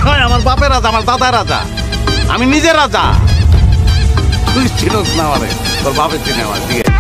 আমার বাপের রাজা, আমার দাদার রাজা, আমি নিজে রাজা। তুই চিনস না আমারে, তোর বাপের চিনে আমার দিকে।